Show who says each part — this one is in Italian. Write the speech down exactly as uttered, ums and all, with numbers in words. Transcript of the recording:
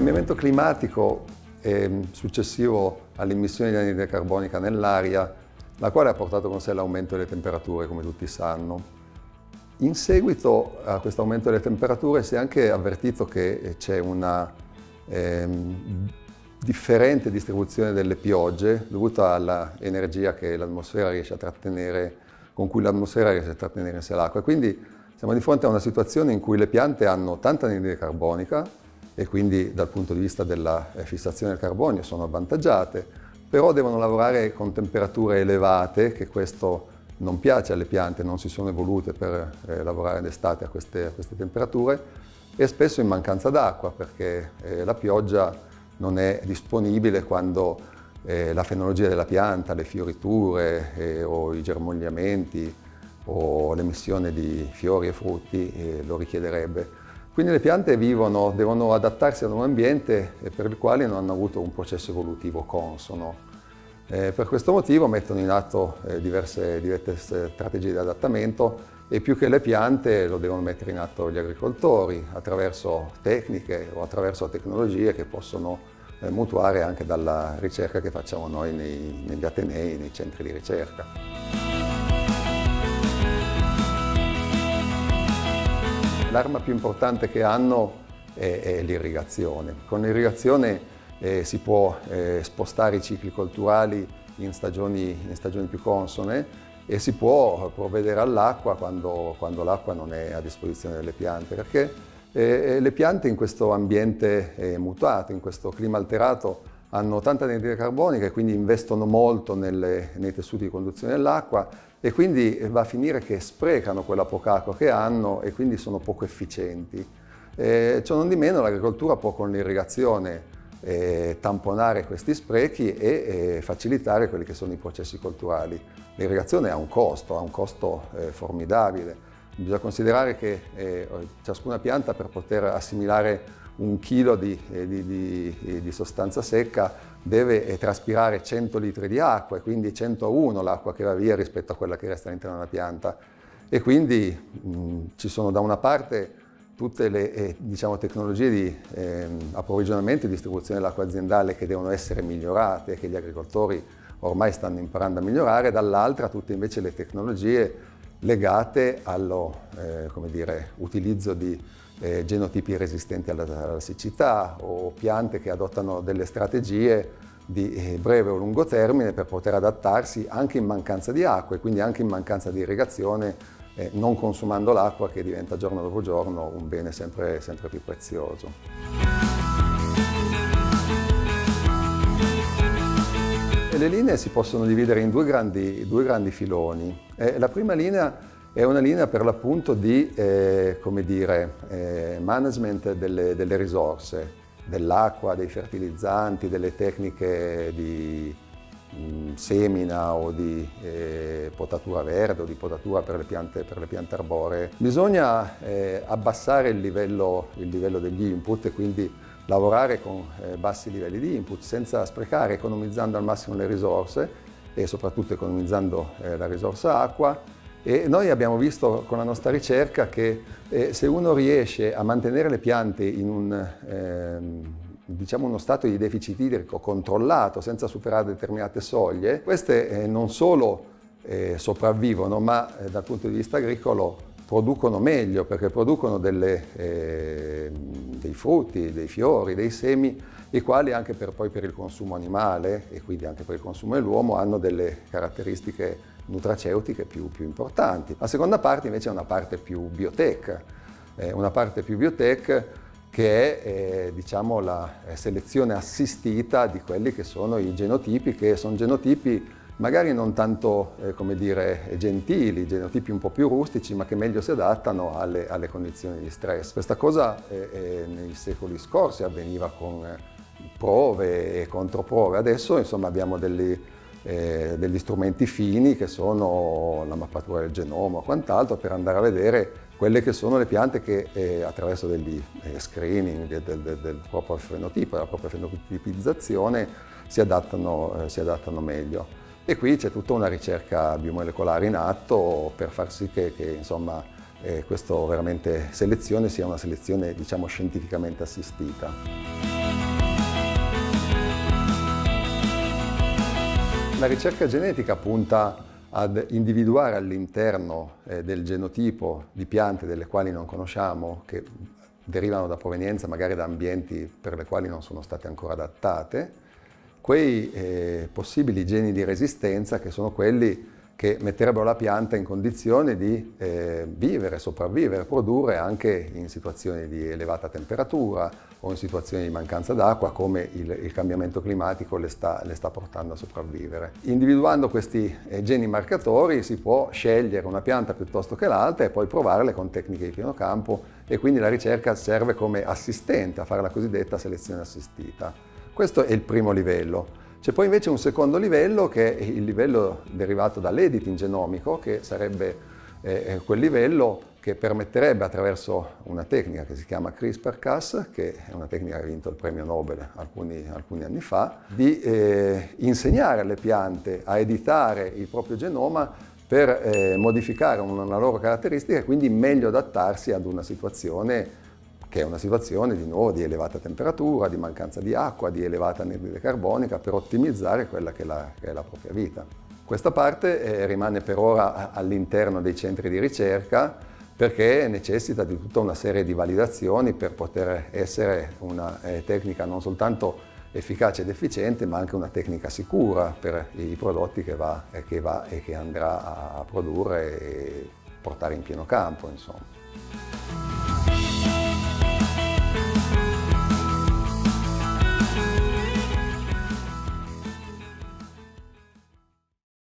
Speaker 1: cambiamento climatico è successivo all'emissione di anidride carbonica nell'aria, la quale ha portato con sé l'aumento delle temperature, come tutti sanno. In seguito a questo aumento delle temperature si è anche avvertito che c'è una ehm, differente distribuzione delle piogge dovuta all'energia che l'atmosfera riesce a trattenere, con cui l'atmosfera riesce a trattenere in sé l'acqua. Quindi siamo di fronte a una situazione in cui le piante hanno tanta anidride carbonica e quindi dal punto di vista della fissazione del carbonio sono avvantaggiate, però devono lavorare con temperature elevate, che questo non piace alle piante, non si sono evolute per eh, lavorare d'estate a queste, a queste temperature, e spesso in mancanza d'acqua, perché eh, la pioggia non è disponibile quando eh, la fenologia della pianta, le fioriture eh, o i germogliamenti o l'emissione di fiori e frutti eh, lo richiederebbe. Quindi le piante vivono, devono adattarsi ad un ambiente per il quale non hanno avuto un processo evolutivo consono. Eh, per questo motivo mettono in atto eh, diverse, diverse strategie di adattamento, e più che le piante lo devono mettere in atto gli agricoltori attraverso tecniche o attraverso tecnologie che possono eh, mutuare anche dalla ricerca che facciamo noi nei, negli atenei, nei centri di ricerca. L'arma più importante che hanno è, è l'irrigazione. Con l'irrigazione eh, si può eh, spostare i cicli colturali in stagioni, in stagioni più consone, e si può provvedere all'acqua quando, quando l'acqua non è a disposizione delle piante, perché eh, le piante in questo ambiente eh, mutato, in questo clima alterato, hanno tanta anidride carbonica e quindi investono molto nelle, nei tessuti di conduzione dell'acqua, e quindi va a finire che sprecano quella poca acqua che hanno e quindi sono poco efficienti. Eh, ciò non di meno l'agricoltura può con l'irrigazione eh, tamponare questi sprechi e eh, facilitare quelli che sono i processi colturali. L'irrigazione ha un costo, ha un costo eh, formidabile. Bisogna considerare che eh, ciascuna pianta, per poter assimilare un chilo di, eh, di, di, di sostanza secca, deve eh, traspirare cento litri di acqua, e quindi cento a uno l'acqua che va via rispetto a quella che resta all'interno della pianta. E quindi mh, ci sono da una parte tutte le eh, diciamo, tecnologie di eh, approvvigionamento e distribuzione dell'acqua aziendale che devono essere migliorate, che gli agricoltori ormai stanno imparando a migliorare, dall'altra tutte invece le tecnologie legate allo eh, come dire, utilizzo di eh, genotipi resistenti alla, alla siccità, o piante che adottano delle strategie di eh, breve o lungo termine per poter adattarsi anche in mancanza di acqua, e quindi anche in mancanza di irrigazione, eh, non consumando l'acqua, che diventa giorno dopo giorno un bene sempre, sempre più prezioso. Le linee si possono dividere in due grandi, due grandi filoni. Eh, la prima linea è una linea per l'appunto di eh, come dire, eh, management delle, delle risorse, dell'acqua, dei fertilizzanti, delle tecniche di mh, semina o di eh, potatura verde o di potatura per le piante, per le piante arboree. Bisogna eh, abbassare il livello, il livello degli input, e quindi lavorare con eh, bassi livelli di input senza sprecare, economizzando al massimo le risorse e soprattutto economizzando eh, la risorsa acqua. E noi abbiamo visto con la nostra ricerca che eh, se uno riesce a mantenere le piante in un, eh, diciamo uno stato di deficit idrico controllato, senza superare determinate soglie, queste eh, non solo eh, sopravvivono, ma eh, dal punto di vista agricolo producono meglio, perché producono delle, eh, dei frutti, dei fiori, dei semi, i quali anche per, poi per il consumo animale e quindi anche per il consumo dell'uomo hanno delle caratteristiche nutraceutiche più, più importanti. La seconda parte invece è una parte più biotech, eh, una parte più biotech che è eh, diciamo, la selezione assistita di quelli che sono i genotipi, che sono genotipi magari non tanto, eh, come dire, gentili, genotipi un po' più rustici, ma che meglio si adattano alle, alle condizioni di stress. Questa cosa eh, eh, nei secoli scorsi avveniva con eh, prove e controprove. Adesso insomma abbiamo degli, eh, degli strumenti fini che sono la mappatura del genoma o quant'altro, per andare a vedere quelle che sono le piante che eh, attraverso degli eh, screening del, del, del proprio fenotipo, della propria fenotipizzazione, si adattano, eh, si adattano meglio. E qui c'è tutta una ricerca biomolecolare in atto per far sì che, che insomma, eh, questa veramente selezione sia una selezione, diciamo, scientificamente assistita. La ricerca genetica punta ad individuare all'interno eh, del genotipo di piante delle quali non conosciamo, che derivano da provenienza magari da ambienti per le quali non sono state ancora adattate, quei eh, possibili geni di resistenza che sono quelli che metterebbero la pianta in condizione di eh, vivere, sopravvivere, produrre anche in situazioni di elevata temperatura o in situazioni di mancanza d'acqua, come il, il cambiamento climatico le sta, le sta portando a sopravvivere. Individuando questi eh, geni marcatori si può scegliere una pianta piuttosto che l'altra e poi provarle con tecniche di pieno campo, e quindi la ricerca serve come assistente a fare la cosiddetta selezione assistita. Questo è il primo livello. C'è poi invece un secondo livello, che è il livello derivato dall'editing genomico, che sarebbe eh, quel livello che permetterebbe, attraverso una tecnica che si chiama CRISPR Cas, che è una tecnica che ha vinto il premio Nobel alcuni, alcuni anni fa, di eh, insegnare alle piante a editare il proprio genoma per eh, modificare una, una loro caratteristica e quindi meglio adattarsi ad una situazione che è una situazione di nuovo di elevata temperatura, di mancanza di acqua, di elevata anidride carbonica, per ottimizzare quella che è la, che è la propria vita. Questa parte eh, rimane per ora all'interno dei centri di ricerca, perché necessita di tutta una serie di validazioni per poter essere una eh, tecnica non soltanto efficace ed efficiente, ma anche una tecnica sicura per i prodotti che va, eh, che va e che andrà a produrre e portare in pieno campo, insomma.